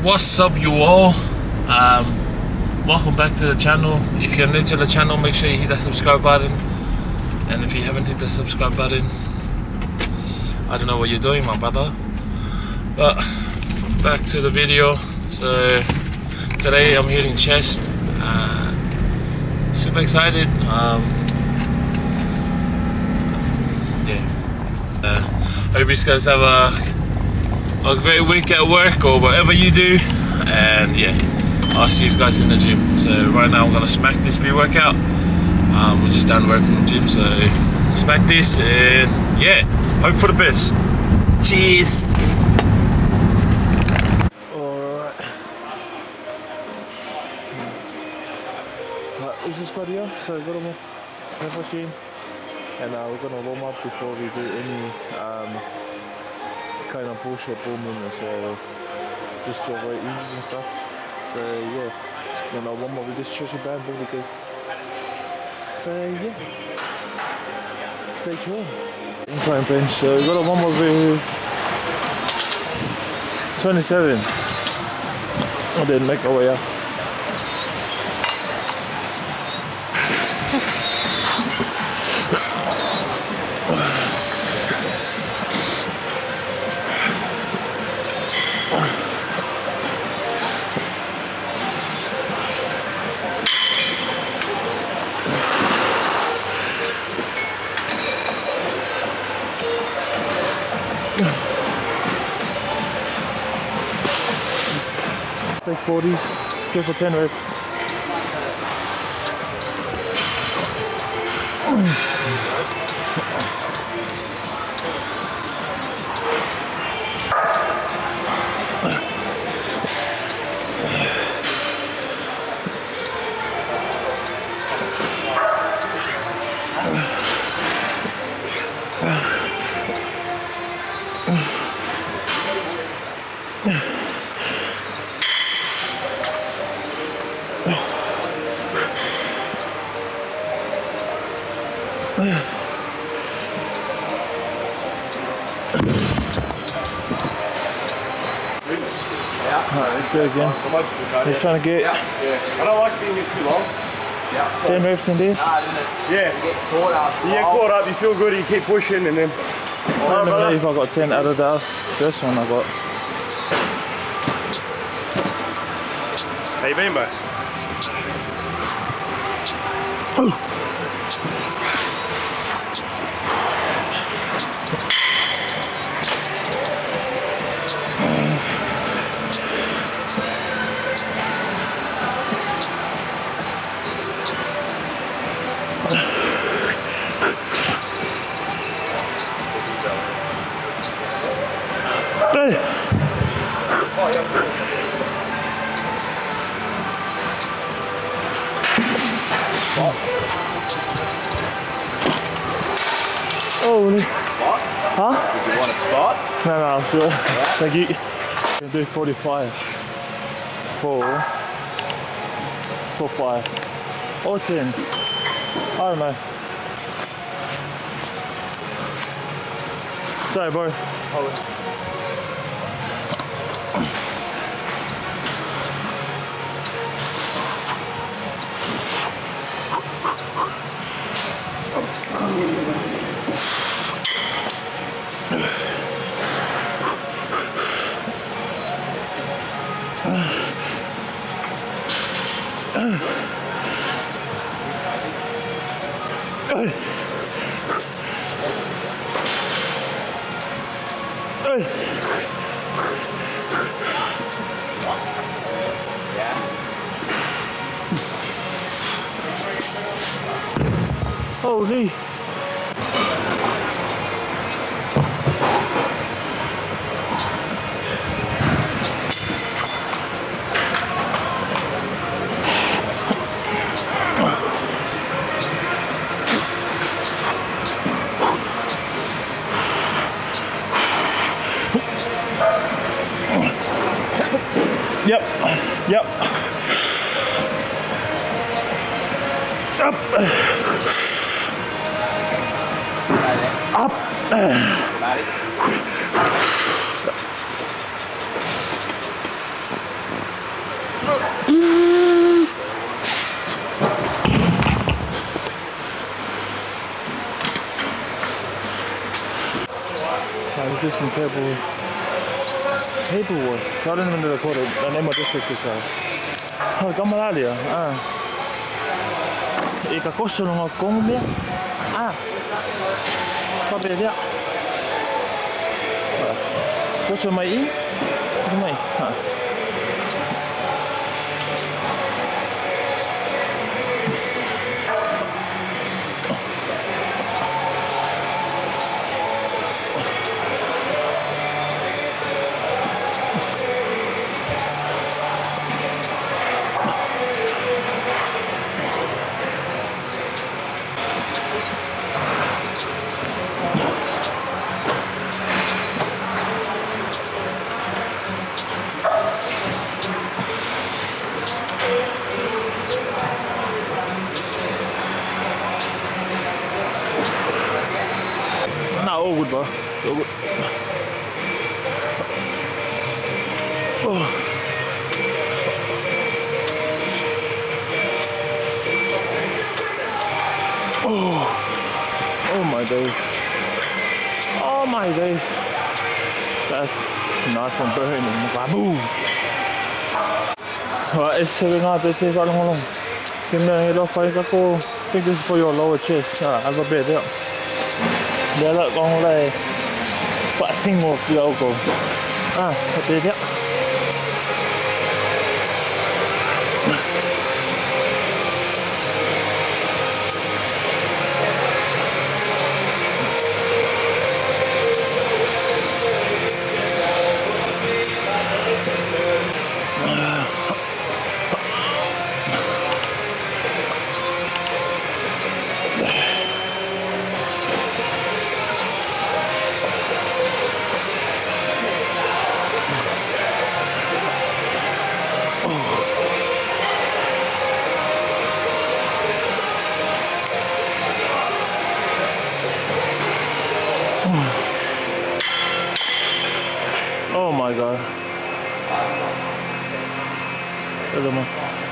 What's up, you all? Welcome back to the channel. If you're new to the channel, make sure you hit that subscribe button, and if you haven't hit the subscribe button, I don't know what you're doing, my brother. But back to the video. So today I'm hitting chest. Super excited. Hope you guys have a great week at work or whatever you do, and yeah, I'll see you guys in the gym. So right now I'm gonna smack this pre-workout. We're just down the road from the gym, so smack this, and yeah, hope for the best. Cheers. Alright, this is squad here, so we've got a smith machine, and we're gonna warm up before we do any kind of push or pull movement, so just to avoid injuries and stuff. So yeah, just gonna warm up with this stretchy band really good. So yeah, stay tuned. Incline bench, so we got a warm up with 27, and then make our way up. Take 40s, let's go for 10 reps. Alright, let's go again. Just trying to get I don't like being here too long. 10 reps in this. Yeah. You get caught up, you feel good, you keep pushing, and then... I don't know if I got 10 out of the first one I got. How you been, mate? Holy. Huh? Did you want a spot? No, I'm sure. Thank you. I'm gonna do 45. 4, 5, or 10. I don't know. Sorry, bro. Holy. Yep. Up. Up. Let's do some paperwork. Så er det nemlig der på det. Der er nemmere district så. Har du gammel ali? Ika kosso no kombi. Apa dia? Kosso mai? Kosso mai? All good, bro. All good. Oh my days. Oh my days. That's nice and burning. Babu. It's not this is all along. Can you look for I think this is for your lower chest. I've got a bit there. Để lại con này vợ sinh một dầu của hợp lý đấy. Oh my god. Look at me.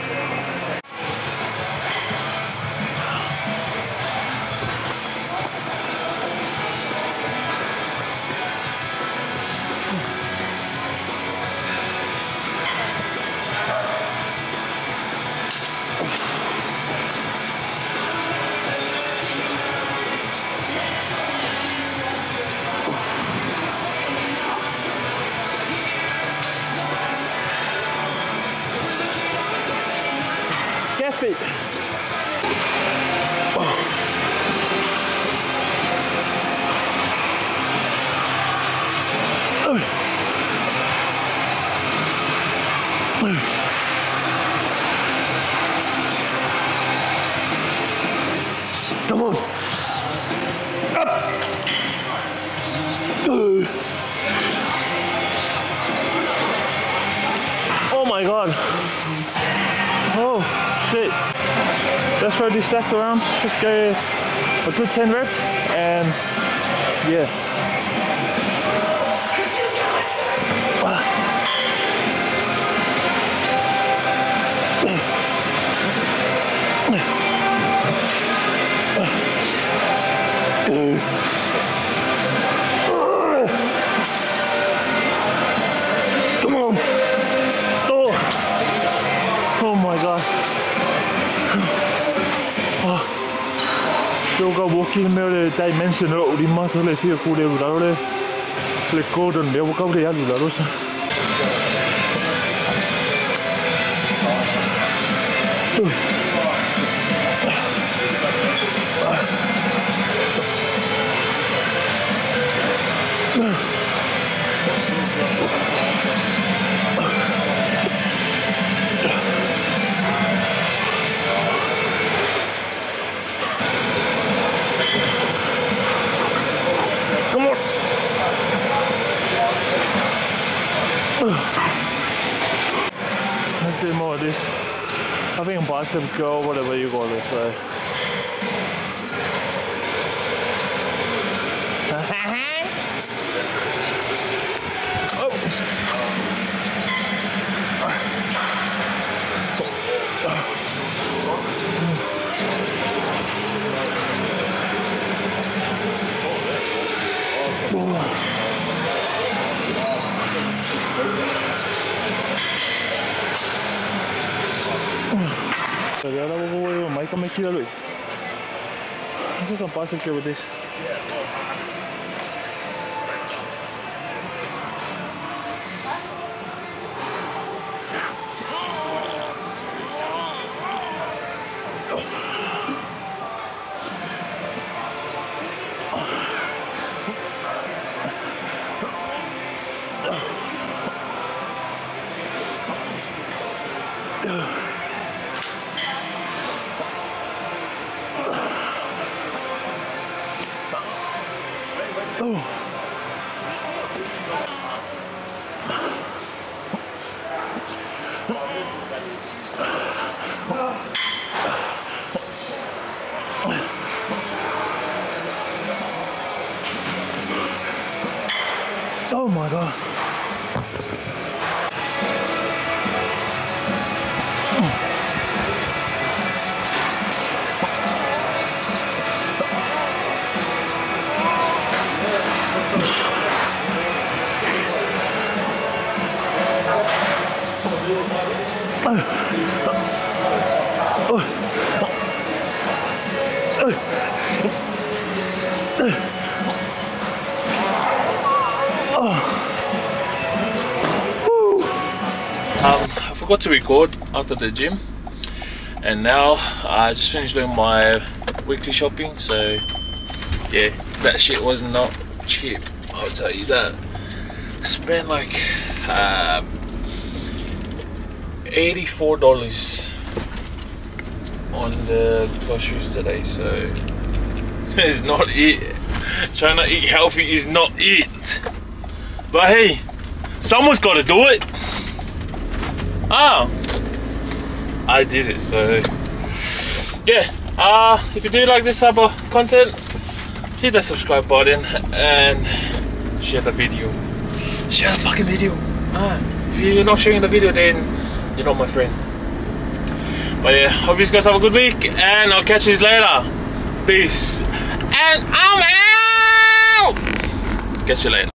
Feet. Come on. Up. Oh my god. Oh shit. Let's throw these stacks around. Let's go a good 10 reps and yeah. Come on. Oh my god. Yoga walking mere dimension di masa le fio ku le le cordon le ka le ya lu la rosa. Let's do more of this. I think bicep curl, whatever you call it. So. Here, look. I got some bicycle with this. Oh my god. I forgot to record after the gym, and now I just finished doing my weekly shopping. So yeah, that shit was not cheap, I'll tell you that. I spent like $84 on the groceries today, so it's not it. Trying to eat healthy is not it. But hey, someone's got to do it. I did it. So yeah, if you do like this type of content, hit the subscribe button and share the video. Share the fucking video. If you're not sharing the video, then you're not my friend. But yeah, hope you guys have a good week, and I'll catch you later. Peace. And I'm out. Catch you later.